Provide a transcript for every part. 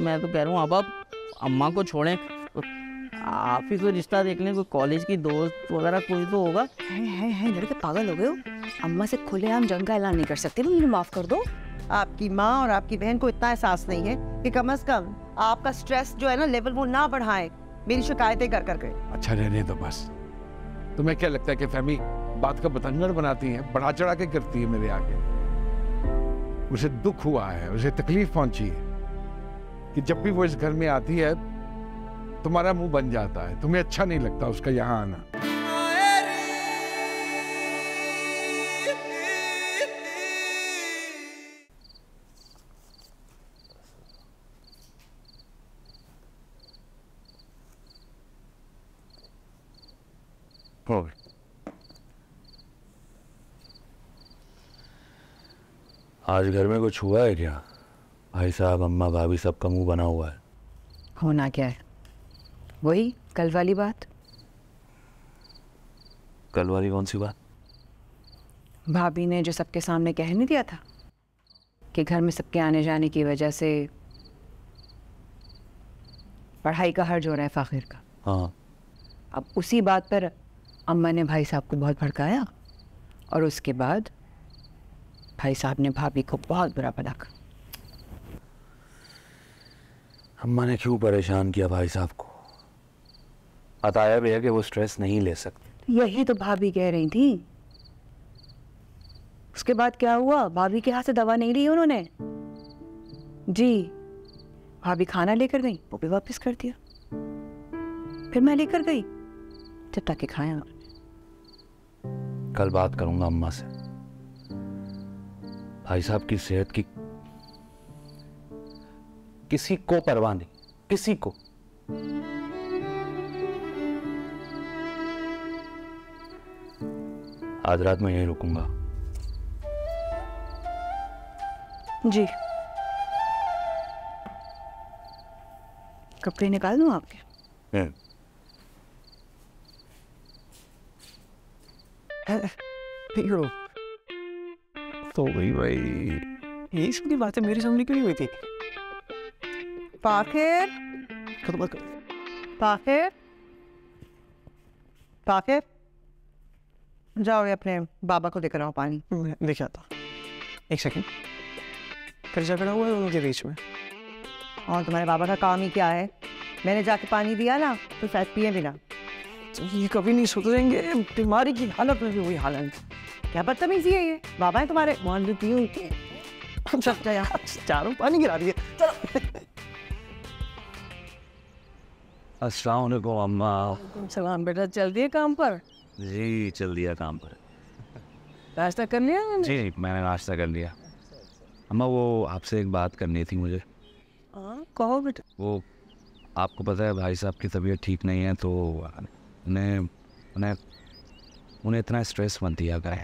मैं तो कह रहा हूँ अब आप अम्मा को छोड़ें तो आप ही कोई रिश्ता देख लें, कोई कॉलेज की दोस्त वगैरह कोई तो होगा। है लड़के पागल हो गए हो? अम्मा से खुलेआम जंग का ऐलान नहीं कर सकते, मुझे माफ कर दो। आपकी माँ और आपकी बहन को इतना एहसास नहीं है कि कम से कम आपका स्ट्रेस जो है ना लेवल वो ना बढ़ाए मेरी शिकायतें कर करके। अच्छा रहने दो बस। तुम्हें क्या लगता है कि फहमी बात का बतंगड़ बनाती है, बढ़ा चढ़ा के करती है मेरे आगे? उसे दुख हुआ है, उसे तकलीफ पहुंची है कि जब भी वो इस घर में आती है तुम्हारा मुंह बन जाता है, तुम्हें अच्छा नहीं लगता उसका यहाँ आना। आज घर में कुछ हुआ है क्या? भाई साहब, अम्मा, भाभी सबका मुंह बना हुआ है। होना क्या है? वही कल वाली बात। कल वाली कौन सी बात? भाभी ने जो सबके सामने कह नहीं दिया था कि घर में सबके आने जाने की वजह से पढ़ाई का हर्ज हो रहा है फाखिर का। हाँ। अब उसी बात पर अम्मा ने भाई साहब को बहुत भड़काया और उसके बाद भाई साहब ने भाभी को बहुत बुरा भला कहा। अम्मा ने क्यों परेशान किया भाई साहब को? बताया भी है कि वो स्ट्रेस नहीं ले सकते। यही तो भाभी कह रही थी। उसके बाद क्या हुआ? भाभी के हाथ से दवा नहीं ली उन्होंने जी। भाभी खाना लेकर गई, वो भी वापस कर दिया। फिर मैं लेकर गई जब तक के खाया। कल बात करूंगा अम्मा से। भाई साहब की सेहत की किसी को परवाह नहीं, किसी को। आज रात में यहीं रुकूंगा। जी। कपड़े निकाल दूं आपके? हीरो तो गई भाई। ये इसकी बातें मेरे सामने क्यों नहीं हुई थी? पाखिर, खत्म। पाखिर, पाखिर, जाओ ये अपने बाबा को लेकर आओ पानी। देखा था। एक सेकंड। फिर झगड़ा हुआ है उनके बीच में। और तुम्हारे बाबा का काम ही क्या है? मैंने जाके पानी दिया ना तो शायद पिए भी ना। तो ये कभी नहीं सुधरेंगे। बीमारी की हालत में भी वही हालत। क्या बदतमीजी है ये? बाबा है तुम्हारे? मान लो पीऊं। चारों पानी गिरा दिए। चलो। अस्सलाम वालेकुम अम्मा। सलाम बेटा, चल दिए काम पर? जी चल दिया काम पर। नाश्ता कर लिया? जी मैंने नाश्ता कर लिया। अम्मा वो आपसे एक बात करनी थी मुझे। हाँ कहो बेटा। वो आपको पता है भाई साहब की तबीयत ठीक नहीं है तो उन्हें इतना स्ट्रेस मत दिया गया।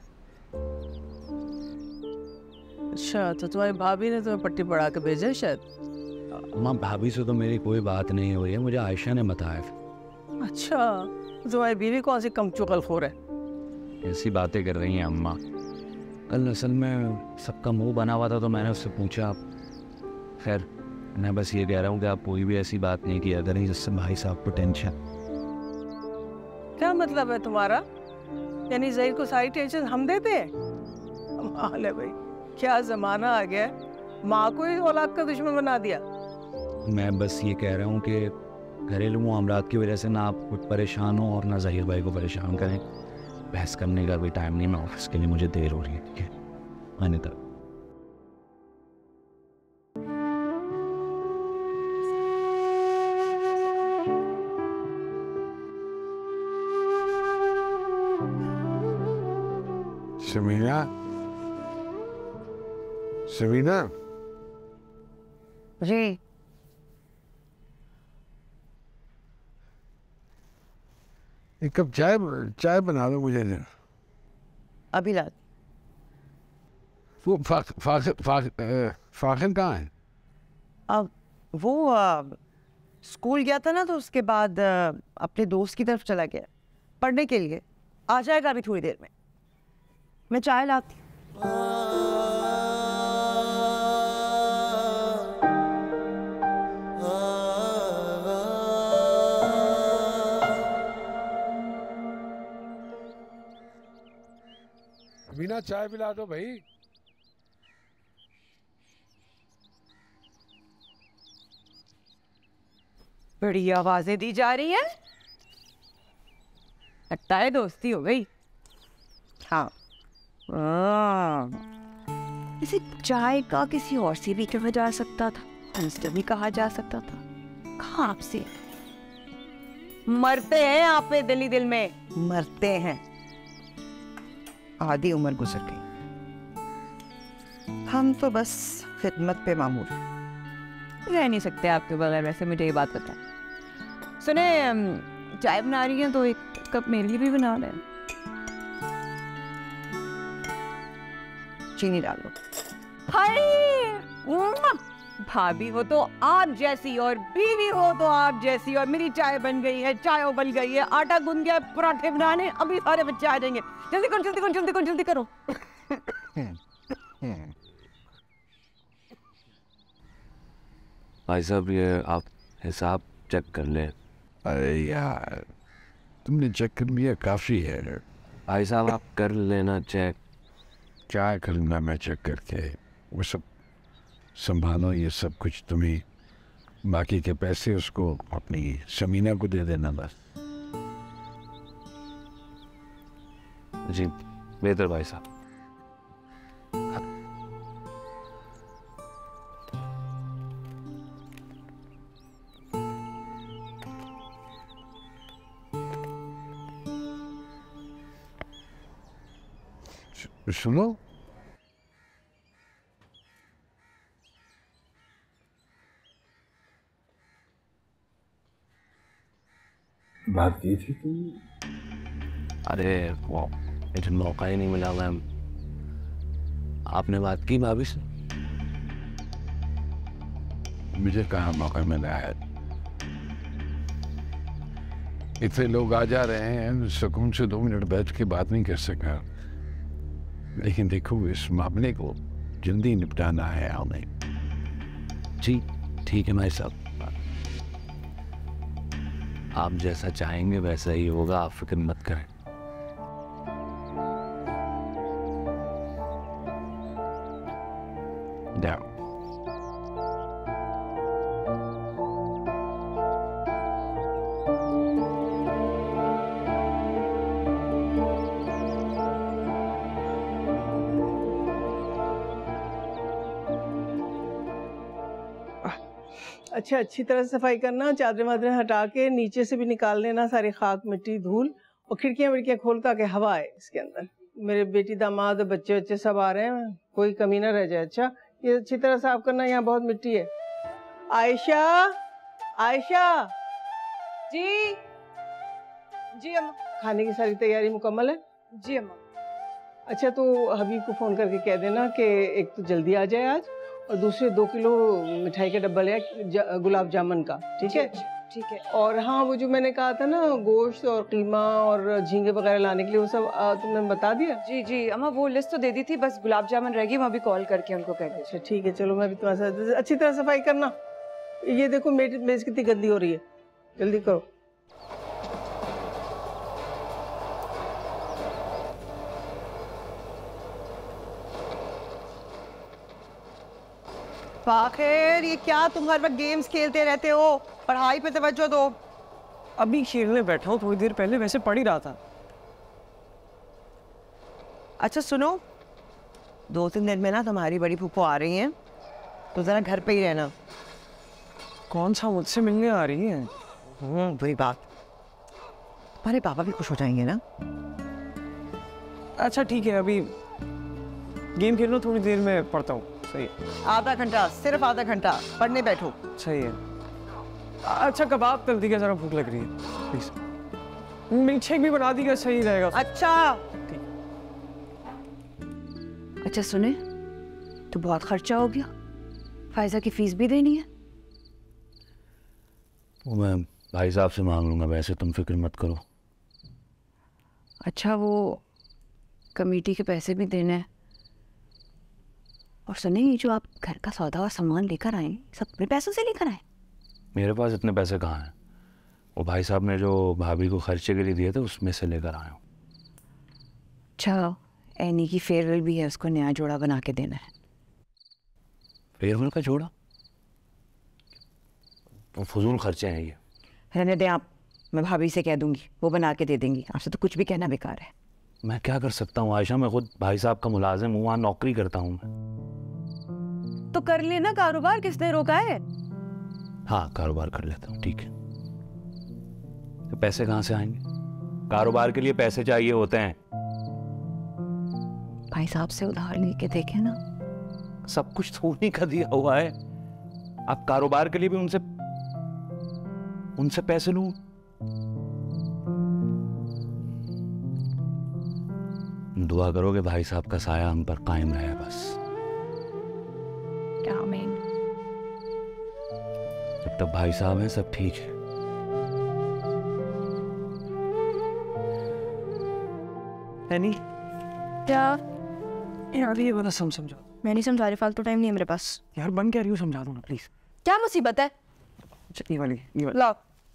अच्छा तो तुम्हारी भाभी ने तुम्हें पट्टी पढ़ा के भेजा शायद? अम्मा भाभी से तो मेरी कोई बात नहीं हुई है, मुझे आयशा ने बताया। अच्छा तो तुम्हारी बीवी कौन सी कम चुगलखोर है? ऐसी बातें कर रही हैं अम्मा। कल असल में सबका मुंह बना हुआ था तो मैंने उससे पूछा। खैर मैं बस ये कह रहा हूँ कि आप कोई भी ऐसी बात नहीं किया करें जिससे भाई साहब को टेंशन। क्या मतलब है तुम्हारा? यानी ज़हीर को सारी टेंशन हम देते हैं? कमाल है भाई, क्या ज़माना आ गया है, माँ को ही औलाद का दुश्मन बना दिया। मैं बस ये कह रहा हूँ कि घरेलू मामलात की वजह से ना आप खुद परेशान हो और ना ज़हीर भाई को परेशान करें। बहस करने का भी टाइम नहीं, मैं ऑफिस के लिए मुझे देर हो रही है। ठीक है आने तक। समीना, समीना। जी एक कप चाय बना दो मुझे जरा। अभी ला। वो फाखिर कहाँ है? अब वो स्कूल गया था ना तो उसके बाद अपने दोस्त की तरफ चला गया पढ़ने के लिए। आ जाएगा अभी थोड़ी देर में। मैं चाय लाती हूँ। ना, चाय पिला दो भाई। बड़ी आवाजें दी जा रही हैं। लगता है दोस्ती हो गई। हाँ, इसे चाय का किसी और से भी कहा जा सकता था, हंसते भी कहा जा सकता था। कहाँ आपसे मरते हैं आप पे, दिल ही दिल में मरते हैं। आधी उम्र गुजर गई, हम तो बस खिदमत पे मामूर रह नहीं सकते आपके बगैर। वैसे मुझे ये बात पता है। सुने, चाय बना रही हैं तो एक कप मेरे लिए भी बना लें। चीनी डालो। हाय, भाभी हो तो आप जैसी और बीवी हो तो आप जैसी, और मेरी चाय बन गई है, चाय उबल गई है, आटा गूंद गया, पराठे बनाने, अभी सारे बच्चे आ जाएंगे। जल्दी करो जल्दी करो जल्दी करो जल्दी करो। भाई साहब ये आप हिसाब चेक कर ले। अरे यार, तुमने चेक कर लिया, काफी है। भाई साहब आप कर लेना चेक। क्या करना मैं चेक करके? वो सब संभालो, ये सब कुछ तुम्हें। बाकी के पैसे उसको, अपनी शमीना को दे देना बस। जी बेहतर भाई साहब। सुनो, बात की थी तुम? अरे वो मुझे मौका ही नहीं मिला मैम। आपने बात की भाभी से? मुझे कहाँ मौका मिला है? इतने लोग आ जा रहे हैं, सुकून से 2 मिनट बैठ के बात नहीं कर सका। लेकिन देखो, इस मामले को जल्दी निपटाना है हमें। जी ठीक है भाई साहब, आप जैसा चाहेंगे वैसा ही होगा, आप फिक्र मत करें। जाओ। अच्छा, अच्छी तरह से सफाई करना, चादरें वादरें हटा के नीचे से भी निकाल लेना सारी खाक मिट्टी धूल, और खिड़कियां विड़कियां खोल ताकि हवा आए इसके अंदर। मेरे बेटी दामाद बच्चे बच्चे सब आ रहे हैं, कोई कमी ना रह जाए। अच्छा, ये अच्छी तरह साफ करना, यहाँ बहुत मिट्टी है। आयशा, आयशा जी जी अम्मा। खाने की सारी तैयारी मुकम्मल है? जी अम्मा। अच्छा, तो हबीब को फ़ोन करके कह देना कि एक तो जल्दी आ जाए आज, और दूसरे 2 किलो मिठाई का डब्बा ले गुलाब जामुन का। ठीक है? ठीक है। और हाँ, वो जो मैंने कहा था ना, गोश्त और कीमा और झींगे वगैरह लाने के लिए, वो सब तुमने बता दिया? जी जी अम्मा, वो लिस्ट तो दे दी थी, बस गुलाब जामुन रह गई, मैं अभी कॉल करके उनको कह दूँ। अच्छा ठीक है, चलो मैं भी तुम्हारे साथ। अच्छी तरह सफाई करना। ये देखो मेज कितनी गंदी हो रही है, जल्दी करो। फाखिर, ये क्या तुम हर वक्त गेम्स खेलते रहते हो? पढ़ाई पे तवज्जो दो। अभी खेलने बैठा हूँ, थोड़ी देर पहले वैसे पढ़ ही रहा था। अच्छा सुनो, 2-3 दिन में ना तुम्हारी बड़ी फूफो आ रही हैं, तो जरा घर पे ही रहना। कौन सा मुझसे मिलने आ रही है? वही बात, तुम्हारे पापा भी खुश हो जाएंगे ना। अच्छा ठीक है, अभी गेम खेल लो, थोड़ी देर में पढ़ता हूँ। सही है। आधा घंटा, सिर्फ आधा घंटा पढ़ने बैठो। सही है। अच्छा, कबाब तल दी, जरा भूख लग रही है, प्लीज। मिल्क शेक भी बना दी, सही रहेगा। अच्छा अच्छा सुने, तो बहुत खर्चा हो गया, फायजा की फीस भी देनी है। वो मैं भाई साहब से मांग लूंगा, वैसे तुम फिक्र मत करो। अच्छा, वो कमेटी के पैसे भी देने हैं। और सुने, ये जो आप घर का सौदा और सामान लेकर आए, सब अपने पैसों से लेकर आए? मेरे पास इतने पैसे कहाँ हैं? वो भाई साहब ने जो भाभी को खर्चे के लिए दिए थे, उसमें से लेकर आया हूँ। अच्छा, एनी की फेयरवेल भी है, उसको नया जोड़ा बना के देना है। फेयरवेल का जोड़ा? वो फजूल खर्चे हैं ये। रहने दें आप, मैं भाभी से कह दूंगी, वो बना के दे देंगी। आपसे तो कुछ भी कहना बेकार है। मैं क्या कर सकता हूँ आयशा, मैं खुद भाई साहब का मुलाजिम हूँ, वहाँ नौकरी करता हूँ मैं। तो कर लेना कारोबार, किसने रोका है? हाँ कारोबार कर लेता हूँ, ठीक है। तो पैसे कहाँ से आएंगे? कारोबार के लिए पैसे चाहिए होते हैं। भाई साहब से उधार लेके देखे ना। सब कुछ सोने का दिया हुआ है, आप कारोबार के लिए भी उनसे पैसे लूं? दुआ करो कि भाई साहब का साया हम पर कायम रहे बस। क्या आमीन। जब तक भाई साहब हैं सब ठीक है। एनी क्या? यार ये वाला समझा। मैं नहीं समझा रही, फालतू टाइम नहीं है मेरे पास। यार बन क्या रही हो, समझा दो ना प्लीज। क्या मुसीबत है? अच्छा ये वाली लाओ।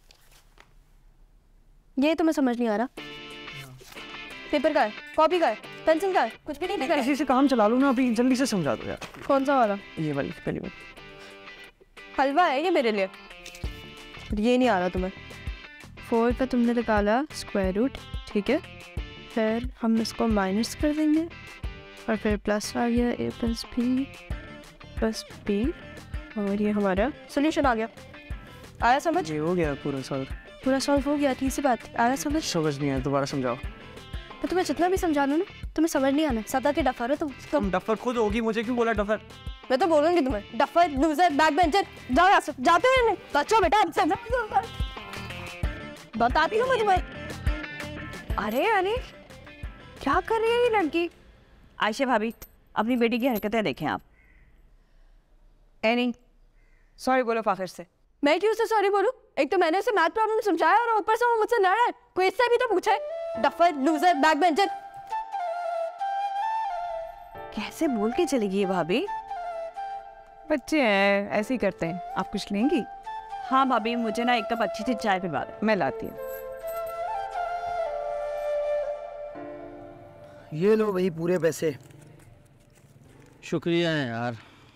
ये तुम्हें समझ नहीं आ रहा? पेपर का है, कॉपी का है, पेंसिल का है, कुछ भी नहीं लिखा है। किसी से काम चला लो ना, अभी जल्दी से समझा दो यार। कौन सा वाला? ये वाली पहली बार। हलवा है ये मेरे लिए। ये नहीं आ रहा तुम्हें। 4 का तुमने निकाला स्क्वायर रूट, ठीक है। फिर हम इसको माइनस कर देंगे और फिर प्लस आ गया a plus B plus B, और ये हमारा सोल्यूशन आ गया। आया समझ? ये हो गया पूरा सॉल्व। पूरा सॉल्व हो गया, तीसरी बात आया समझ? समझ नहीं आया, दोबारा समझाओ। तो तुम्हें जितना भी समझा लो ना, तुम्हें समझ नहीं आना। सदा के डफर हो तुम। डफर खुद होगी, मुझे क्यों बोला डफर? मैं तो बोलूंगी तुम्हें डफर, लूजर, बैक बेंचर। जाओ यहाँ से, जाते हो नहीं? बच्चों बेटा बताती हूँ मैं तुम्हें। अरे अरे क्या कर रही है ये लड़की? आयशा भाभी, अपनी बेटी की हरकतें देखें आप। एनी सॉरी बोलो फाखिर से। मैं क्यों से सॉरी बोलूं? एक तो मैंने उसे मैथ प्रॉब्लम समझाया और ऊपर से वो मुझसे लड़ रहा है। कोई इससे भी तो पूछे। Duffer, loser, back bencher. कैसे बोल के चलेगी ये भाभी? बच्चे हैं, ऐसे ही करते हैं। आप कुछ लेंगी? हाँ भाभी, मुझे ना एक कप अच्छी सी चाय पिला दो। मैं लाती हूँ। ये लो भाई पूरे पैसे। शुक्रिया है यार।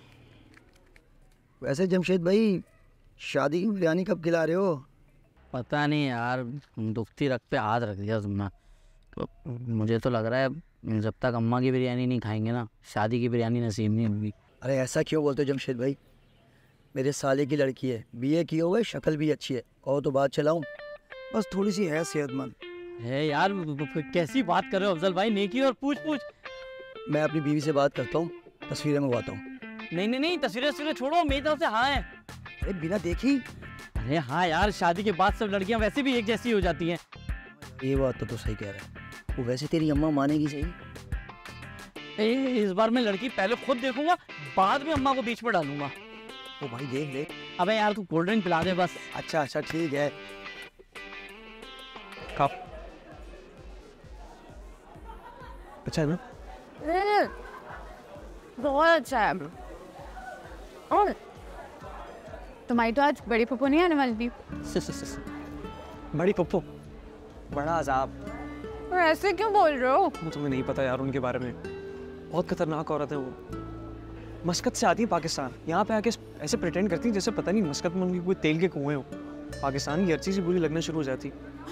वैसे जमशेद भाई, शादी की बिरयानी कब खिला रहे हो? पता नहीं यार, दुखती रग पे हाथ रख दिया तुमने। मुझे तो लग रहा है जब तक अम्मा की बिरयानी नहीं खाएंगे ना, शादी की बिरयानी नसीब नहीं होगी। अरे ऐसा क्यों बोलते हो जमशेद भाई? मेरे साले की लड़की है, बीए की हो गई, शक्ल भी अच्छी है। कहो तो बात चलाऊं, बस थोड़ी सी है सेहतमंद। है यार, कैसी बात कर रहे हो अफजल भाई? नेकी और पूछ पूछ। मैं अपनी बीवी से बात करता हूँ, तस्वीरें मंगवाता हूँ। नहीं नहीं नहीं, तस्वीरें छोड़ो, मेरी तरफ से हाँ है। अरे बिना देखी। अरे हाँ यार, शादी के बाद सब लड़कियां वैसे भी एक जैसी हो जाती हैं। ये बात तो सही कह रहा है। वो वैसे तेरी अम्मा मानेगी सही? इस बार मैं लड़की पहले खुद देखूंगा, बाद में अम्मा को बीच में डालूंगा। ओ भाई देख ले। अबे यार तू कोल्ड ड्रिंक पिला दे बस। अच्छा अच्छा ठीक है। कप अच्छा है ना? बहुत अच्छा है। और तुम्हारी तो आज बड़ी पप्पू नहीं आने वाली थी। बड़ी पप्पू, बड़ा अजाब। और ऐसे क्यों बोल रहे हो? वो तुम्हें नहीं पता यार उनके बारे में, बहुत खतरनाक औरत है वो। मस्कत से आती है पाकिस्तान, यहाँ पे आके ऐसे प्रिटेंड करती है जैसे पता नहीं मस्कत में उनकी कोई तेल के कुएं हो। पाकिस्तान की हर चीज़ बुरी लगना शुरू हो जाती।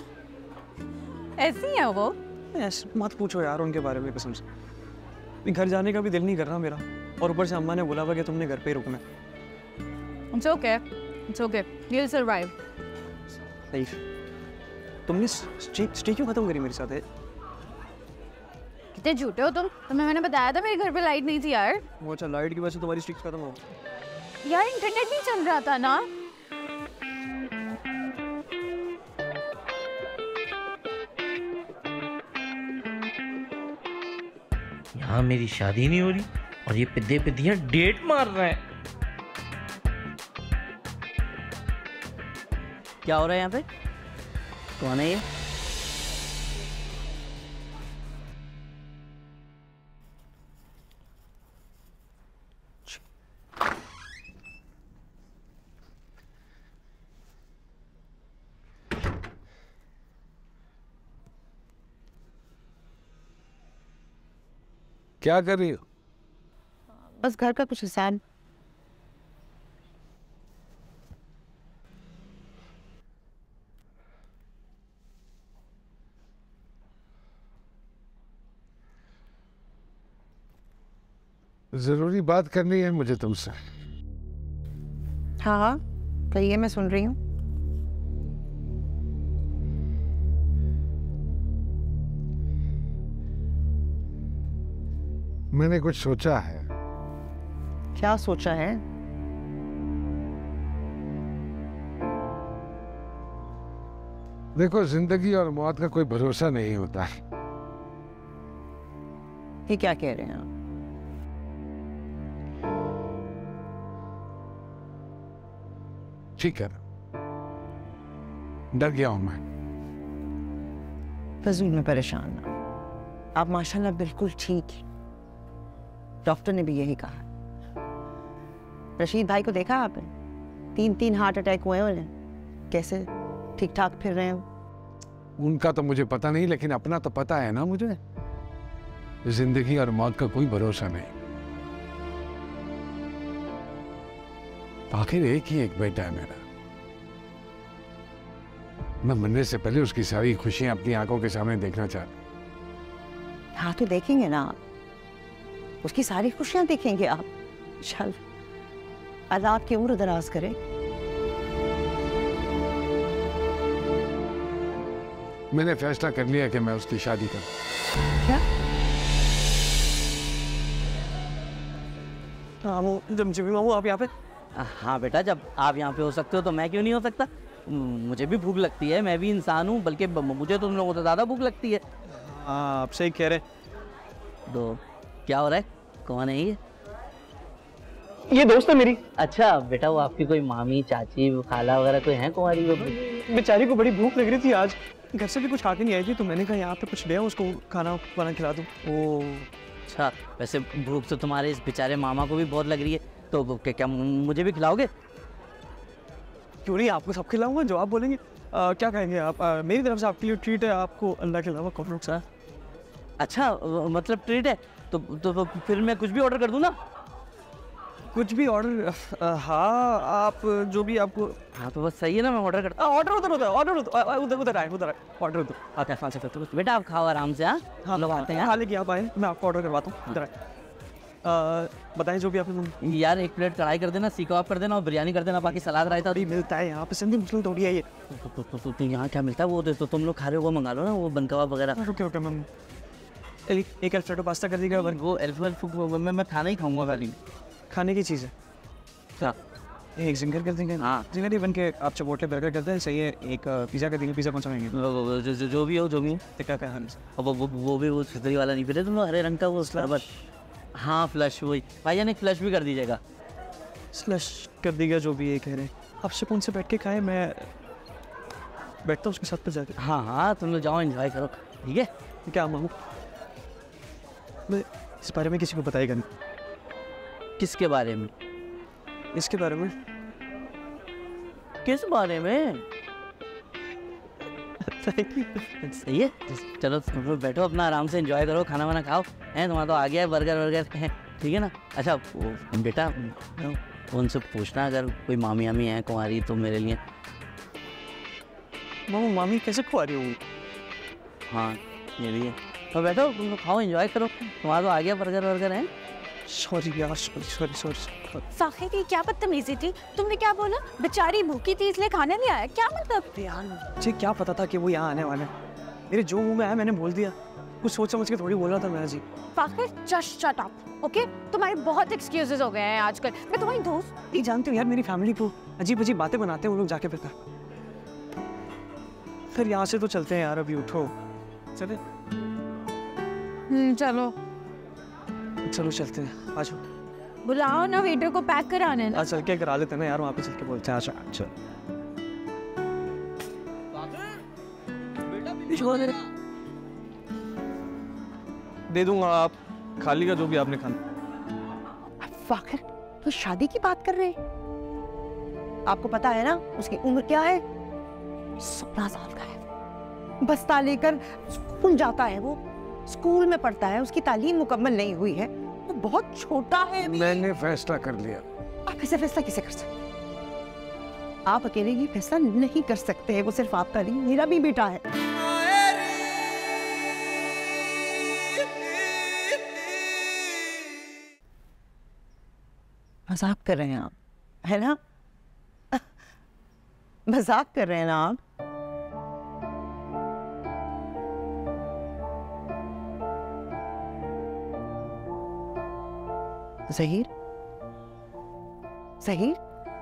ऐसी है वो? ऐसे मत पूछो यार उनके बारे में कसम से। घर जाने का भी दिल नहीं कर रहा मेरा, और ऊपर से अम्मा ने बोला हुआ कि तुमने घर पे ही रुकना। It's okay. It's okay. You'll survive. सही। तुमने स्टे क्यों खत्म करी मेरे साथ? कितने झूठे हो तुम। तुम्हें मैंने बताया था मेरे घर पे लाइट नहीं थी यार। वो अच्छा, लाइट की वजह से तुम्हारी स्ट्रिक्स खत्म हो गई। यार इंटरनेट नहीं चल रहा था ना। यहाँ मेरी शादी नहीं हो रही और ये पिद्दे पिद्दियाँ डेट मार रहे हैं। क्या हो रहा है यहाँ पे? कौन है ये? क्या कर रही हो? बस घर का कुछ हिसाब। जरूरी बात करनी है मुझे तुमसे। हाँ हाँ कहिए, मैं सुन रही हूँ। मैंने कुछ सोचा है। क्या सोचा है? देखो, जिंदगी और मौत का कोई भरोसा नहीं होता। ये क्या कह रहे हैं आप? ठीक है, डर गया हूं मैं। फजूल में परेशान ना, आप माशाल्लाह बिल्कुल ठीक हैं। डॉक्टर ने भी यही कहा। रशीद भाई को देखा आपने? 3 हार्ट अटैक हुए हैं उन्हें, कैसे ठीक ठाक फिर रहे हैं। उनका तो मुझे पता नहीं, लेकिन अपना तो पता है ना मुझे। जिंदगी और मौत का कोई भरोसा नहीं। आखिर एक ही एक बेटा है मेरा। मैं मरने से पहले उसकी सारी खुशियां अपनी आंखों के सामने देखना चाहता। हाँ तो देखेंगे ना आप, उसकी सारी खुशियां देखेंगे आप। चल अल्लाह आपकी उम्र दराज करे। मैंने फैसला कर लिया कि मैं उसकी शादी करूं। क्या? मामू आप यहाँ पे? हाँ बेटा, जब आप यहाँ पे हो सकते हो तो मैं क्यों नहीं हो सकता? मुझे भी भूख लगती है, मैं भी इंसान हूँ, बल्कि मुझे तो तुम लोगों से ज़्यादा भूख लगती है। हाँ आप सही कह रहे। तो क्या हो रहा है? कौन है ये दोस्त है मेरी। अच्छा बेटा, वो आपकी कोई मामी, चाची, खाला वगैरह कोई है कुंवारी? वो बेचारी को बड़ी भूख लग रही थी, आज घर से भी कुछ खा के नहीं आई थी, तो मैंने कहा यहाँ पे कुछ ले आओ, उसको खाना बना खिला दूँ। ओह अच्छा, वैसे भूख तो तुम्हारे इस बेचारे मामा को भी बहुत लग रही है, तो क्या मुझे भी खिलाओगे? क्यों नहीं, आपको सब खिलाऊंगा जो आप बोलेंगे। क्या कहेंगे आप? मेरी तरफ से आपके लिए ट्रीट है, आपको अल्लाह के अलावा कौन सा। अच्छा मतलब ट्रीट है, तो फिर मैं कुछ भी ऑर्डर कर दूँ ना? कुछ भी ऑर्डर? हाँ आप जो भी आपको। हाँ तो बस सही है ना, मैं ऑर्डर करता। ऑर्डर उधर उधर ऑर्डर उधर आए ऑर्डर उधर। अच्छा फाल से बेटा, आप खाओ आराम से। हाँ लोग आते हैं। हाँ लेकिन आप आए, मैं आपको ऑर्डर करवाता हूँ। इधर बताएं जो भी आपने। यार 1 प्लेट कढ़ाई कर देना, सीख कबाब कर देना और बिरयानी कर देना, बाकी सलाद रायता भी मिलता है यहाँ पे। सिंधी मुस्लिम थोड़ी है ये। तो यहाँ क्या मिलता है वो तो तुम लोग खा रहे हो, वो मंगा लो ना, वो बन कबाब वगैरह। ओके मैम, एक अल्फ्रेडो पास्ता कर दीजिएगा। वो अल्फ्रेडो मैं खाना ही खाऊंगा खाली, खाने की चीज़ है। हाँ एक जिंगर कर देंगे। हाँ जिंगर ही बन के आप चपोटले बर्गर करते हैं, सही है। एक पिज़्ज़ा कर देंगे। पिज़्ज़ा कौन सा खाएंगे? जो भी हो टिक्का का। अब वो भी वो छितरी वाला नहीं फिर तुम लोग, हरे रंग का वो शरबत। हाँ फ्लश, वही भाईजान एक फ्लश भी कर दीजिएगा। फ्लश कर दीजिएगा जो भी ये कह रहे हैं। आप सुकून से बैठ के खाएं, मैं बैठता हूँ उसके साथ पे जाके। हाँ तुम लोग जाओ, एंजॉय करो, ठीक है? क्या मामू, मैं इस बारे में किसी को बताएगा नहीं। किसके बारे में? इसके बारे में। किस बारे में? सही है, चलो तुम लोग बैठो, अपना आराम से एंजॉय करो, खाना वाना खाओ। हैं तुम्हारा तो आ गया है बर्गर वर्गर है, ठीक है ना? अच्छा बेटा, उनसे पूछना अगर कोई मामी आमी है कुंवारी तो मेरे लिए। मामू मामी कैसे खुआ रही हूँ? हाँ ये भी है। तो बैठो तुम लोग, खाओ एंजॉय करो, तुम्हारा तो आ गया बर्गर वर्गर है। सॉरी यार, सॉरी। साखी की क्या बदतमीजी थी? तुमने क्या बोला? बेचारी भूखी थी इसलिए खाने नहीं आया, क्या मतलब? यार मुझे क्या पता था कि वो यहाँ आने वाला है। मेरे जो मुंह में आया मैंने बोल दिया, कुछ सोच समझ के थोड़ी बोला था मैं जी। Fakhir just shut up, okay? तुम्हारे बहुत एक्सक्यूजेस हो गए हैं आजकल। मैं तुम्हारी दोस्त नहीं जानती हूँ यार, मेरी फैमिली को अजीब अजीब बातें बनाते हैं वो लोग जाके पता। फिर यहाँ से तो चलते हैं यार, अभी उठो। चले? चलो चलो चलते हैं, आ जाओ। बुलाओ ना वेटर को, पैक कराने ना। चल के करा लेते हैं ना यार, वहाँ पे चल के बोलते हैं। अच्छा दे दूंगा, आप खा लीजिएगा जो भी आपने खाना। फाखिर तो शादी की बात कर रहे हैं? आपको पता है ना उसकी उम्र क्या है? 17 साल का है। बस्ता लेकर स्कूल जाता है वो। स्कूल में पढ़ता है, उसकी तालीम मुकम्मल नहीं हुई है, वो बहुत छोटा है। मैंने फैसला कर लिया। आप ऐसे फैसला कैसे कर सकते? आप अकेले ये फैसला नहीं कर सकते, वो सिर्फ आपका नहीं, मेरा भी बेटा है। मजाक कर रहे हैं आप, है ना? मजाक कर रहे हैं ना आप? ज़हीर, ज़हीर,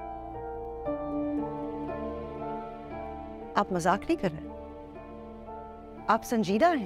आप मजाक नहीं कर रहे, आप संजीदा हैं।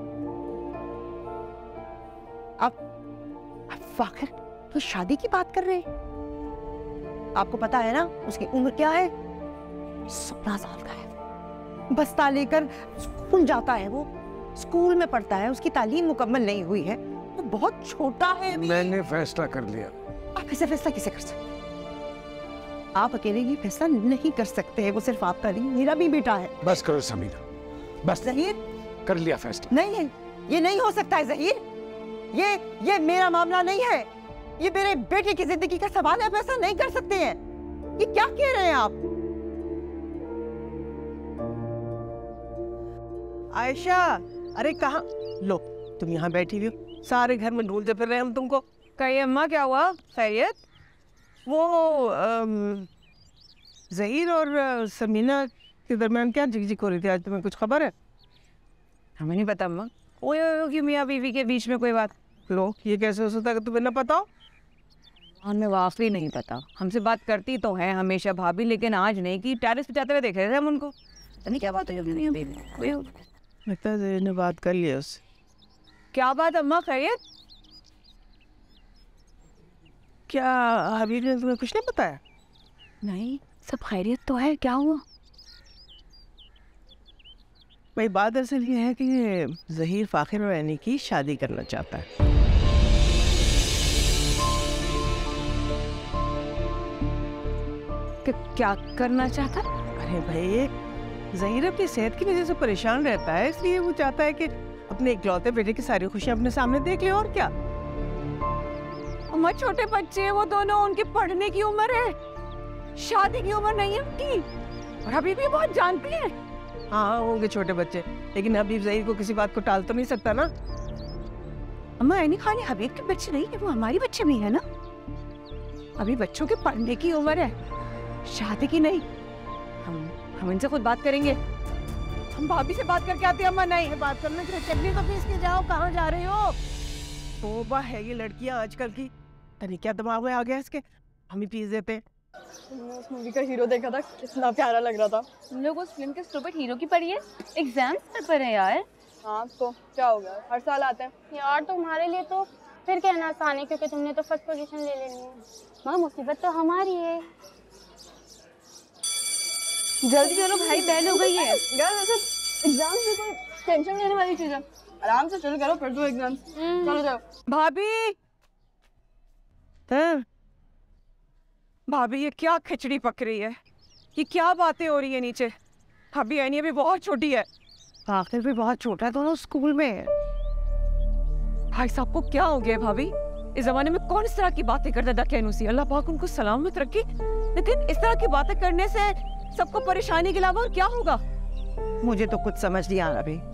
आप फाखिर तो शादी की बात कर रहे हैं। आपको पता है ना उसकी उम्र क्या है? 16 साल का है। बस्ता लेकर स्कूल जाता है, वो स्कूल में पढ़ता है, उसकी तालीम मुकम्मल नहीं हुई है, वो बहुत छोटा है। मैंने फैसला कर लिया। आप ऐसे फैसला कैसे कर सकते? आप अकेले ये फैसला नहीं कर सकते, वो सिर्फ आपका नहीं, मेरा भी बेटा है। बस करो समीरा, बस। ज़हीर, कर लिया फैसला। नहीं है, ये नहीं हो सकता है ज़हीर। ये मेरा मामला नहीं है, ये मेरे बेटे की जिंदगी का सवाल है। आप ऐसा नहीं कर सकते हैं। ये क्या कह रहे हैं आप? आयशा, अरे कहाँ? लो, तुम यहाँ बैठी हुई हो, सारे घर में ढूंढते फिर रहे हम तुमको। कही अम्मा, क्या हुआ? खैरियत? वो ज़हीर और समीना के दरमियान क्या झिकझिक हो रही थी आज, तुम्हें कुछ खबर है? हमें नहीं पता अम्मा। ओए कि मियाँ बीवी के बीच में कोई बात। लो, ये कैसे हो सकता है कि तुम्हें ना पता हो? हमें वाकई नहीं पता। हमसे बात करती तो है हमेशा भाभी, लेकिन आज नहीं कि टेरेस पे जाते हुए देखे थे हम उनको। पता नहीं क्या बात हुई अपनी मियाँ बीवी में। लगता है ज़हीर ने बात कर लिया उससे। क्या बात अम्मा? खैरियत? क्या हबीब ने तुम्हें कुछ नहीं बताया? नहीं, सब खैरियत तो है। क्या हुआ? भाई बात दरअसल ये है कि ज़हीर फाखिर और ऐनी की शादी करना चाहता है। क्या करना चाहता? अरे भाई, ज़हीर अपनी सेहत की वजह से परेशान रहता है, इसलिए वो चाहता है कि अपने इकलौते बेटे की सारी खुशियां अपने सामने देख ले। और क्या? अम्मा, छोटे बच्चे हैं वो दोनों, उनकी पढ़ने की उम्र है, शादी की उम्र नहीं है उनकी। और अभी भी बहुत जानती है। हाँ, होंगे छोटे बच्चे, लेकिन हबीब ज़हीर को किसी बात को टाल तो नहीं सकता ना। अम्मा, ऐनी खाली हबीब के बच्चे नहीं है, वो हमारी बच्चे भी है ना। अभी बच्चों के पढ़ने की उम्र है, शादी की नहीं। हम इनसे खुद बात करेंगे। हम भाभी से बात करके आते हैं। अम्मा नहीं, बात करने के लिए चटनी तो पीस के जाओ। कहाँ जा रही हो? तौबा है ये लड़कियां आजकल की। तनी क्या दिमाग में आ गया इसके, हम ही पीस देते। तुमने उस मूवी का हीरो देखा था, कितना प्यारा लग रहा था। तुम लोग उस फिल्म के स्टूपिड हीरो की पढ़ी है? एग्जाम्स पर है यार। हाँ तो क्या हो गया, हर साल आता है यार। तुम्हारे लिए तो फिर कहना आसान है, क्योंकि तुमने तो फर्स्ट पोजीशन ले लेनी है। माँ, मुसीबत तो हमारी है। जल्दी चलो भाई, बैल हो गई है यार। वैसे एग्जाम में कोई टेंशन लेने वाली चीज है, आराम से चलो करो, पढ़ दो एग्जाम। चलो जाओ। भाभी, भाभी ये क्या खिचड़ी पक रही है? ये क्या बातें हो रही है नीचे? भाभी ऐनी अभी बहुत छोटी है। आखिर भी बहुत छोटा है, दोनों स्कूल में है। भाई साहब को क्या हो गया भाभी? इस जमाने में कौन इस तरह की बातें करता था? कैनुसी, अल्लाह पाक उनको सलामत रखे। लेकिन इस तरह की बातें करने से सबको परेशानी के अलावा और क्या होगा? मुझे तो कुछ समझ नहीं आ रहा भाई।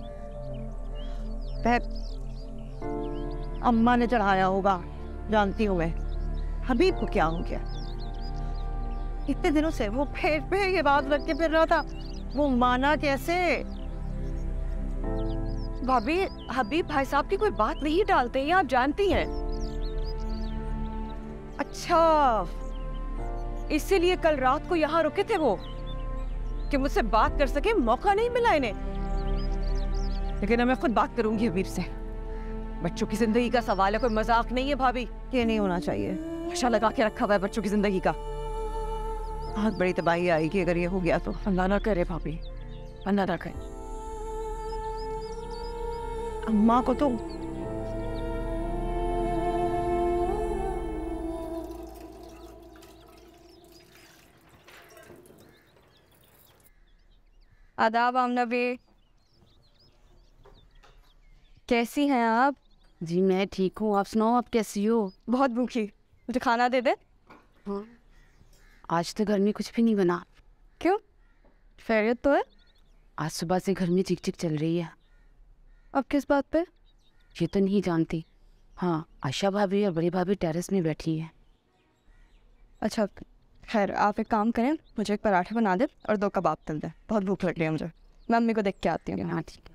अम्मा ने चढ़ाया होगा, जानती हूँ मैं। हबीब को क्या हो गया? इतने दिनों से वो पेट पे ये बात रख के फिर रहा था, वो माना कैसे? भाभी, हबीब भाई साहब की कोई बात नहीं डालते हैं, आप जानती हैं। अच्छा, इसीलिए कल रात को यहाँ रुके थे वो, कि मुझसे बात कर सके, मौका नहीं मिला इन्हें। लेकिन मैं खुद बात करूंगी हबीब से। बच्चों की जिंदगी का सवाल है, कोई मजाक नहीं है भाभी। ये नहीं होना चाहिए। नशा लगा के रखा हुआ है बच्चों की जिंदगी का। बहुत बड़ी तबाही आएगी अगर ये हो गया तो। अल्लाह ना करे भाभी, अल्लाह ना करे। अम्मा को तो आदाब आमना बे। कैसी हैं आप? जी मैं ठीक हूँ, आप सुनाओ आप कैसी हो? बहुत भूखी, मुझे खाना दे दे। हाँ, आज तो घर में कुछ भी नहीं बना। क्यों, खैरियत तो है? आज सुबह से घर में चिक चिक चल रही है। अब किस बात पे? ये तो नहीं जानती। हाँ, आशा भाभी और बड़ी भाभी टेरेस में बैठी है। अच्छा खैर, आप एक काम करें, मुझे एक पराठे बना दे और 2 कबाब तल दे, बहुत भूख लग रही है मुझे। मैं अम्मी को देख के आती हूँ। हाँ ठीक है।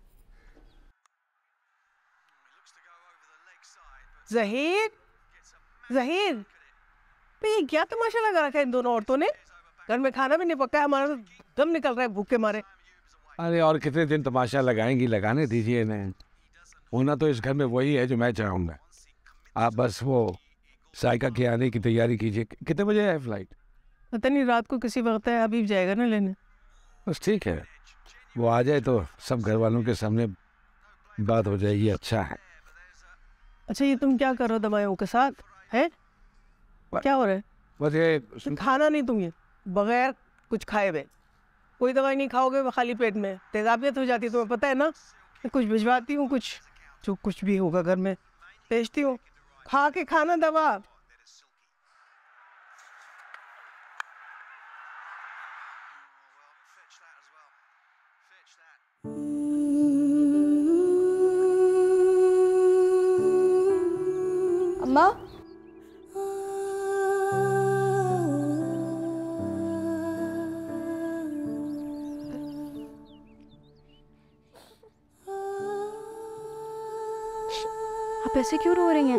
ज़हीर, ज़हीर, तो ये क्या तमाशा लगा रखा है इन दोनों औरतों ने? घर में खाना भी नहीं पका है, हमारा तो दम निकल रहा है भूख के मारे। अरे और कितने दिन तमाशा लगाएंगी, लगाने दीजिए इन्हें। होना तो इस घर में वही है जो मैं चाहूँगा। आप बस वो साइका के आने की तैयारी कीजिए। कितने बजे है फ्लाइट? पता नहीं, रात को किसी वक्त है, हबीब जाएगा ना लेने। बस ठीक है, वो आ जाए तो सब घर वालों के सामने बात हो जाएगी। अच्छा है। अच्छा ये तुम क्या कर रहे हो दवाइयों के साथ है? क्या हो रहा है? बस ये खाना नहीं तुम, ये बगैर कुछ खाए हुए कोई दवाई नहीं खाओगे, खाली पेट में तेजाबियत हो जाती है, तुम्हें पता है ना। कुछ भिजवाती हूँ, कुछ जो कुछ भी होगा घर में भेजती हूँ, खा के खाना दवा। अम्मा, आप ऐसे क्यों रो रही हैं?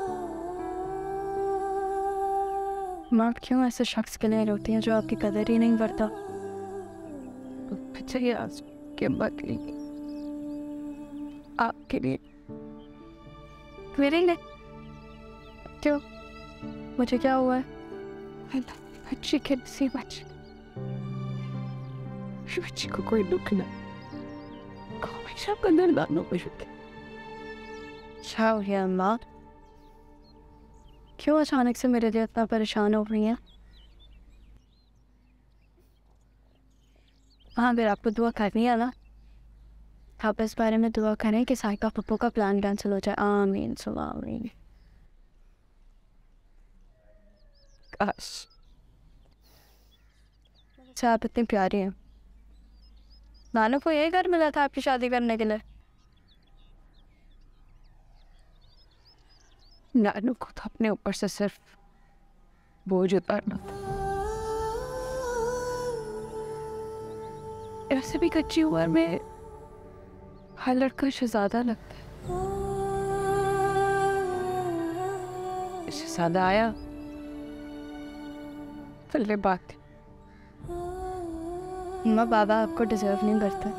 माँ क्यों ऐसे शख्स के लिए रोती हैं जो आपकी कदर ही नहीं करता? अच्छा आज के बकरी आपके लिए, मेरे लिए? क्यों, मुझे क्या हुआ है? बच्ची के नसीब, बच्ची को कोई दुख ना, हमेशा कदरदानों को शुक्र। क्या हो गया अम्मा? क्यों अचानक से मेरे लिए इतना परेशान हो रही हैं? हाँ, फिर आपको दुआ करनी है ना। आप इस बारे में दुआ करें कि साइका पप्पू का प्लान कैंसिल हो जाए। आमीन सुम्मा आमीन। काश अच्छा, आप इतनी प्यारी हैं। नानू को यही घर मिला था आपकी शादी करने के लिए? नानू को तो अपने ऊपर से सिर्फ बोझ उतारना था। ऐसे भी कच्ची उम्र में हर लड़का शहजादा लगता है। शहजादा आया, पल्ले बात। माँ बाबा आपको डिजर्व नहीं करते।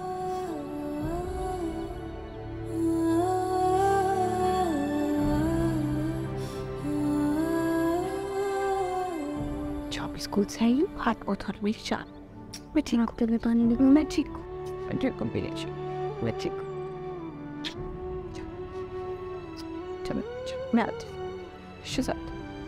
स्कूल से आई हूँ, हाथ और थोड़ा मेरी चाल। मैं ठीक हूँ, मैं पानी नहीं, मैं ठीक हूँ, मैं ठीक हूँ, मैं ठीक हूँ। चलो मैं आती हूँ। शहजाद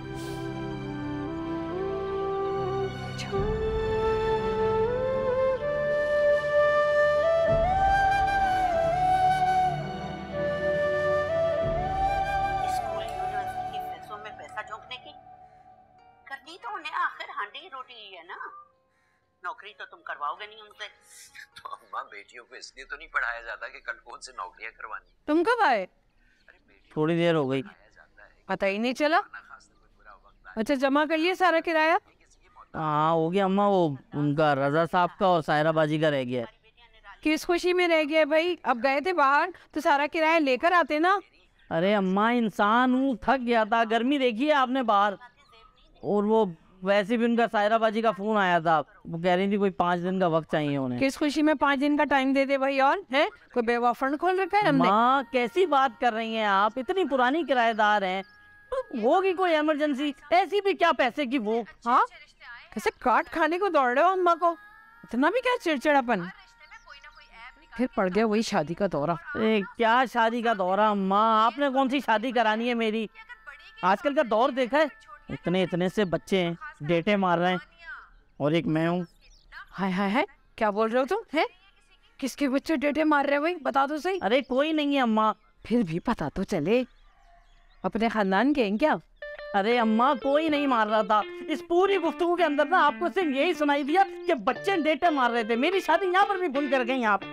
नौकरी तो तुम करवाओगे नहीं उनसे। तो अम्मा बेटियों को इसलिए तो नहीं पढ़ाया जाता कि कल कौन से नौकरियां करवानी। तुम कब आए? थोड़ी देर हो गई। पता ही नहीं चला। अच्छा जमा कर लिए सारा किराया? हाँ हो गया अम्मा, वो उनका रजा साहब का और सायरा बाजी का रह गया। किस खुशी में रह गया भाई? अब गए थे बाहर तो सारा किराया लेकर आते ना। अरे अम्मा इंसान हूँ, थक गया था, गर्मी देखी है आपने बाहर। और वो वैसे भी उनका सायरा बाजी का फोन आया था, वो कह रही थी कोई 5 दिन का वक्त चाहिए उन्हें। किस खुशी में 5 दिन का टाइम दे दे भाई? और है कोई बेवा फंड खोल रखा है हमने? माँ कैसी बात कर रही हैं आप, इतनी पुरानी किराएदार हैं, तो होगी कोई इमरजेंसी, ऐसी भी क्या पैसे की वो। हाँ कैसे काट खाने को दौड़ रहे हो अम्मा को, इतना भी क्या चिड़चिड़ापन। फिर पड़ गया वही शादी का दौरा। अरे क्या शादी का दौरा अम्मा, आपने कौन सी शादी करानी है मेरी? आजकल का दौर देखा है, इतने से बच्चे हैं, डेटे मार रहे हैं, और एक मैं हूँ। हाय हाय हाय, क्या बोल रहे हो तुम? है किसके बच्चे डेटे मार रहे हैं भाई, बता दो सही। अरे कोई नहीं है अम्मा। फिर भी पता तो चले, अपने खानदान के हैं क्या? अरे अम्मा कोई नहीं मार रहा था। इस पूरी गुफ्तगू के अंदर ना आपको सिर्फ यही सुनाई दिया कि बच्चे डेटे मार रहे थे। मेरी शादी यहाँ पर भी भूल कर गई आप।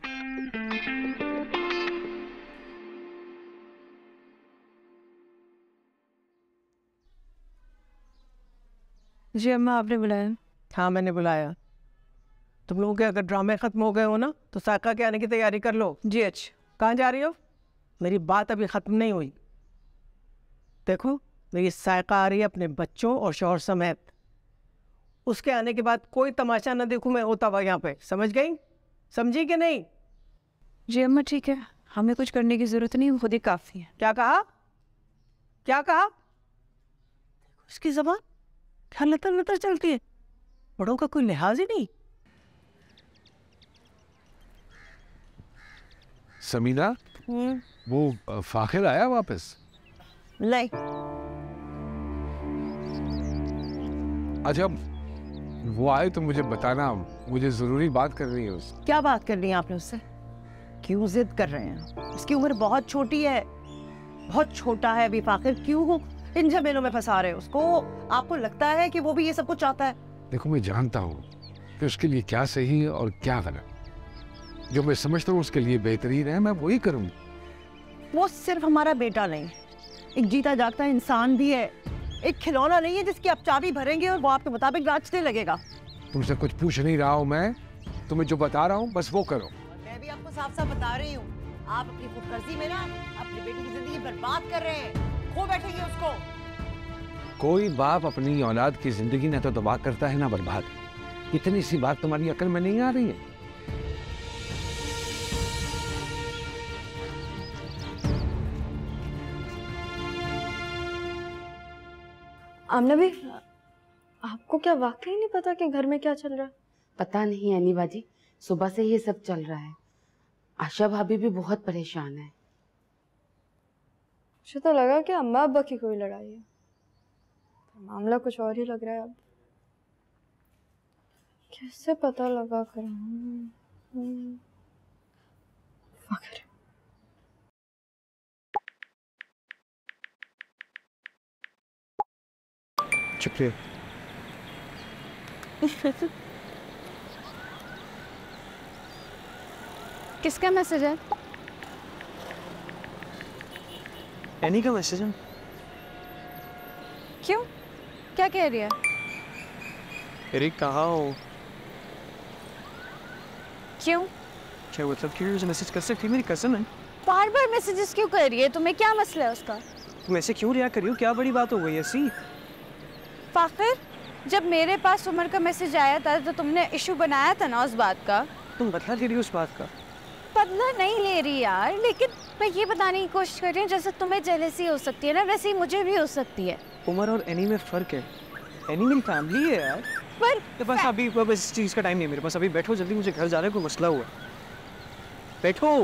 जी अम्मा, आपने बुलाया? हाँ मैंने बुलाया। तुम लोगों के अगर ड्रामे खत्म हो गए हो ना तो साका के आने की तैयारी कर लो। जी अच्छा। कहाँ जा रही हो? मेरी बात अभी ख़त्म नहीं हुई। देखो मेरी सायका आ रही है अपने बच्चों और शौहर समेत। उसके आने के बाद कोई तमाशा न देखूं मैं होता हुआ यहाँ पे, समझ गई? समझी कि नहीं? जी अम्मा ठीक है, हमें कुछ करने की ज़रूरत नहीं, खुद ही काफ़ी है। क्या कहा? क्या कहा? उसकी ज़बान क्या लतर लतर चलती है, बड़ों का कोई लिहाज ही नहीं। समीना, वो फाखिर आया वापस? नहीं। अच्छा वो आए तो मुझे बताना, मुझे जरूरी बात करनी है उससे। क्या बात करनी है आपने उससे? क्यों जिद कर रहे हैं? उसकी उम्र बहुत छोटी है, बहुत छोटा है अभी फाखिर। क्यों इन झमेलों में फंसा रहे हो उसको? आपको लगता है कि वो भी ये सब कुछ चाहता है? देखो मैं जानता हूँ कि उसके लिए क्या सही है और क्या गलत। जो मैं समझता हूँ उसके लिए बेहतरीन है, मैं वही करूँगी। वो सिर्फ हमारा बेटा नहीं, एक जीता जागता इंसान भी है। एक खिलौना नहीं है जिसकी आप चाबी भरेंगे और वो आपके मुताबिक नाचने लगेगा। तुमसे कुछ पूछ नहीं रहा हूँ मैं, तुम्हें जो बता रहा हूँ बस वो करो। मैं भी आपको साफ साफ बता रही हूँ, आप अपनी खुदगर्जी में ना अपनी बेटी की जिंदगी बर्बाद कर रहे हैं। खो बैठेंगे उसको। कोई बाप अपनी औलाद की जिंदगी न तो तबाह करता है ना बर्बाद। इतनी सी बात तुम्हारी अकल में नहीं आ रही है? आमना भी, आपको क्या वाकई नहीं पता कि घर में क्या चल रहा है? पता नहीं है अनी बाजी, सुबह से ये सब चल रहा है। आशा भाभी भी बहुत परेशान है। मुझे तो लगा कि अम्मा अब्बा की कोई लड़ाई है, मामला कुछ और ही लग रहा है। अब कैसे पता लगा कर शुक्रिया। किसका मैसेज है? एनी का मैसेज है। क्यों, क्या कह रही है? अरे कहाँ हो? क्यों? क्या मतलब क्यों मैसेज कर सकती है? मेरी कज़न है। बार बार मैसेजेस क्यों कर रही है? तुम्हें क्या मसला है उसका? तुम ऐसे क्यों रिएक्ट कर रही हो? क्या बड़ी बात हो गई ऐसी? फाखिर, जब मेरे पास उमर का मैसेज आया था तो तुमने इशू बनाया था ना उस बात का। तुम बदला ले रही हो उस बात का? बदला नहीं ले रही यार, लेकिन मैं ये बताने की कोशिश कर रही हूँ जैसे तुम्हें जेलसी हो सकती है ना, वैसे ही मुझे भी हो सकती है। उमर और एनी में फ़र्क है। एनी मेरी फैमिली है यार। पर बस अभी इस चीज़ का टाइम नहीं है मेरे पास। अभी बैठो जल्दी, मुझे घर जाना है, कोई मसला हुआ। बैठो।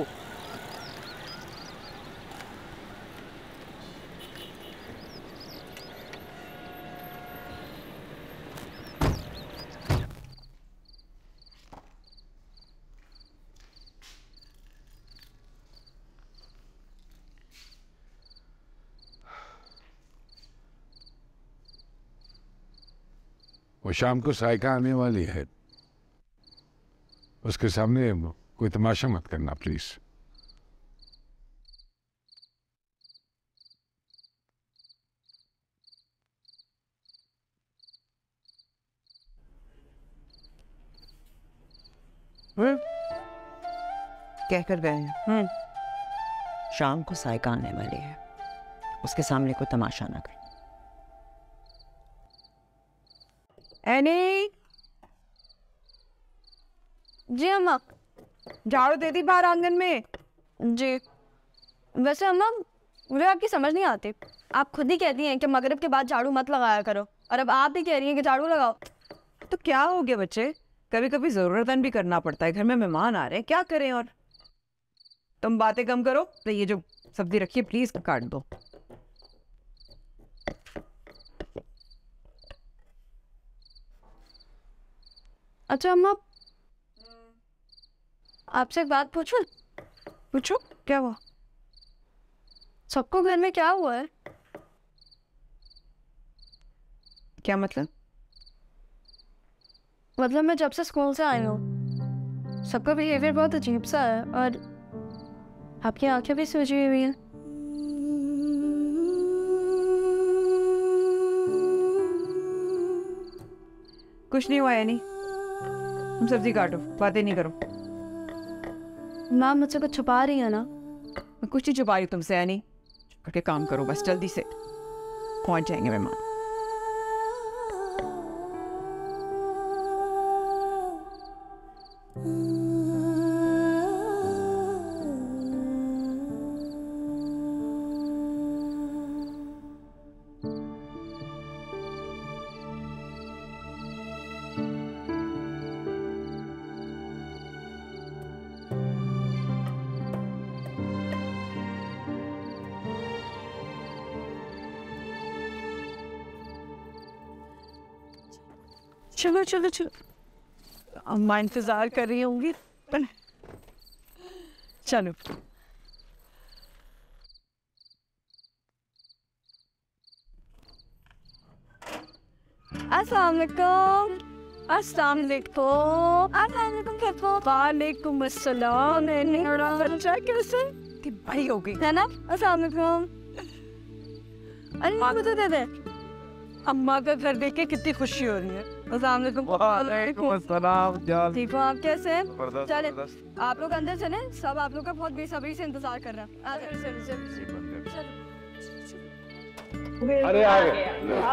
वो शाम को साइका आने वाली है, उसके सामने कोई तमाशा मत करना प्लीज। कह कर गए हैं शाम को साइका आने वाली है, उसके सामने कोई तमाशा ना कर। एनी। जी अम्मा। झाड़ू दे दी बाहर आंगन में? जी। वैसे अम्मा मुझे आपकी समझ नहीं आती, आप खुद ही कहती हैं कि मगरिब के बाद झाड़ू मत लगाया करो, और अब आप भी कह रही हैं कि झाड़ू लगाओ। तो क्या हो गया बच्चे, कभी कभी ज़रूरतन भी करना पड़ता है, घर में मेहमान आ रहे हैं, क्या करें। और तुम बातें कम करो, तो ये जो सब्जी रखी है प्लीज काट दो। अच्छा अम्मा, आपसे एक बात पूछूं? पूछो, क्या हुआ? सबको घर में क्या हुआ है? क्या मतलब? मतलब मैं जब से स्कूल से आई हूँ सबका बिहेवियर बहुत अजीब सा है और आपकी आंखें भी सूजी हुई हैं। कुछ नहीं हुआ यानी, तुम सब्जी काटो, बातें नहीं करो। माँ मुझसे कुछ छुपा रही है ना? मैं कुछ नहीं छुपा रही तुमसे यानी, करके काम करो बस जल्दी से, पहुंच जाएंगे मेहमान। चलो चलो चलो, अम्मा इंतजार कर रही होंगी। चलो अस्सलाम वालेकुम। अस्सलाम वालेकुम। अस्सलाम वालेकुम। कैसे? वालेकुम अस्सलाम। बच्चा कैसे? कि भाई हो गई है ना? अस्सलाम वालेकुम। अरे मुझे दे दे। अम्मा का घर देख के कितनी खुशी हो रही है। अस्सलाम वालेकुम। वालेकुम अस्सलाम। ठीक हो आप? कैसे हैं? जबरदस्त, चले जबरदस्त। आप लोग अंदर चले, सब आप लोग का बहुत बेसब्री से इंतजार कर रहा है। अरे आ गए।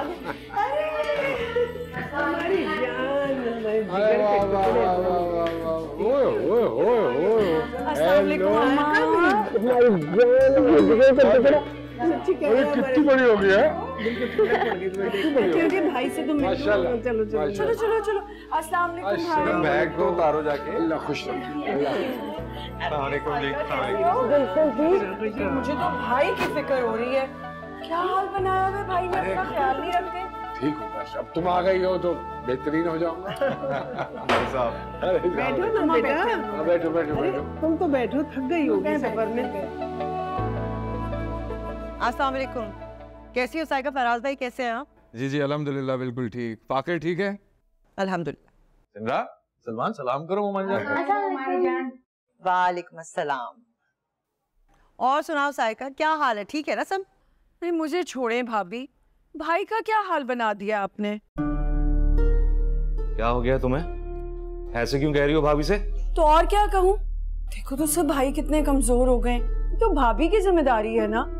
हमारी जान, अरे वाह वाह वाह वाह वाह वाह। ओए ओए ओए ओए। अस्सलाम वालेकुम अम्मा। अरे कितनी बड़ी हो गई है? क्योंकि भाई से तुम माशाल्लाह। चलो चलो चलो चलो चलो। अस्सलाम वालेकुम भाई। बैग को उतारो जाके। अल्लाह खुश रखे। मुझे तो भाई की फिक्र हो रही है। क्या हाल बनाया हुआ है भाई ने, अपना ख्याल नहीं रखते। ठीक हो बस, अब तुम आ गई हो तो बेहतरीन हो जाऊंगा। बैठो ना बेटा। बैठो बैठो बैठो। तुम तो बैठो, थक गई होगी सफर में। अस्सलाम वालेकुम। कैसी हो साइका? फराज भाई कैसे हैं आप? जी जी अल्हम्दुलिल्लाह बिल्कुल ठीक। फाकिर ठीक है? अल्हम्दुलिल्लाह। सिमरा, सलमान सलाम करो मम्मा जान। वालेकुम अस्सलाम। और सुनाओ साइका, क्या हाल है? ठीक है ना सब? नहीं मुझे छोड़ें भाभी, भाई का क्या हाल बना दिया आपने? क्या हो गया तुम्हें? ऐसे क्यों कह रही हो भाभी से? तो और क्या कहूँ? देखो तो सब भाई कितने कमजोर हो गए, तो भाभी की जिम्मेदारी है ना।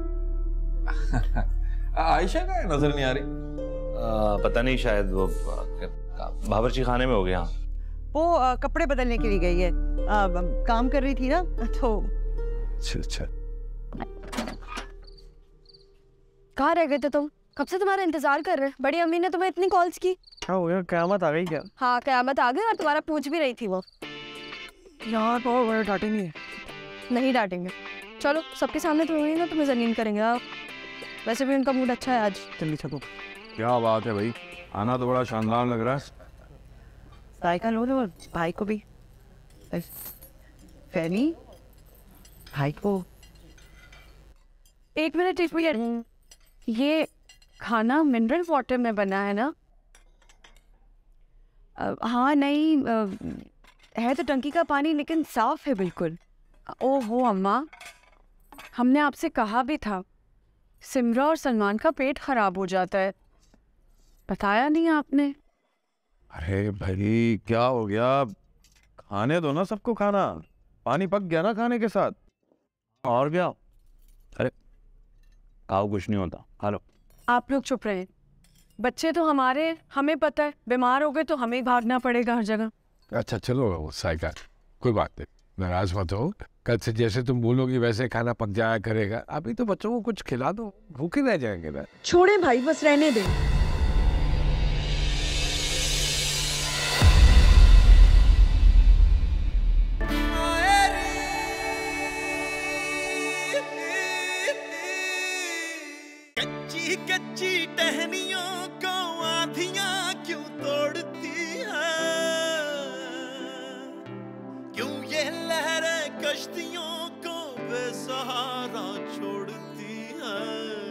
आयशा का नजर नहीं आ रही। पता नहीं, शायद वो बावर्ची खाने में हो गया। वो कपड़े बदलने के लिए गई है, काम कर रही थी ना तो। अच्छा। कहाँ रह गए थे तुम? कब से तुम्हारा इंतजार कर रहे हैं। बड़ी अम्मी ने तुम्हें इतनी कॉल्स की। क्या हो गया? क़यामत आ गई क्या? हाँ क़यामत आ गई, और तुम्हारा पूछ भी रही थी वो। यार वो डांटेंगे। नहीं डांटेंगे, चलो सबके सामने तो वही ना तुम्हें जलील करेंगे आप। वैसे भी उनका मूड अच्छा है आज। जल्दी चलो। क्या बात है भाई, आना तो बड़ा शानदार लग रहा है। साइकिल लो और भाई को भी। फैनी भाई को। एक मिनट, ये खाना मिनरल वाटर में बना है ना? हाँ नहीं, है तो टंकी का पानी लेकिन साफ है बिल्कुल। ओहो अम्मा, हमने आपसे कहा भी था सिमरा और सलमान का पेट खराब हो जाता है, बताया नहीं आपने। अरे भाई क्या हो गया, खाने दो ना सबको खाना, पानी पक गया ना खाने के साथ। और क्या? अरे खाओ, कुछ नहीं होता, खा लो। आप लोग चुप रहे, बच्चे तो हमारे, हमें पता है बीमार हो गए तो हमें ही भागना पड़ेगा हर जगह। अच्छा चलो साइका, कोई बात नहीं, नाराज मत हो। कल से जैसे तुम बोलोगी वैसे खाना पक जाया करेगा। अभी तो बच्चों को कुछ खिला दो, भूखे रह जाएंगे ना। छोड़े भाई, बस रहने दे। कच्ची कच्ची टहनियों को आंधियां क्यों तोड़ती है, क्यों ये लहर कश्तियों को बेसहारा छोड़ती है।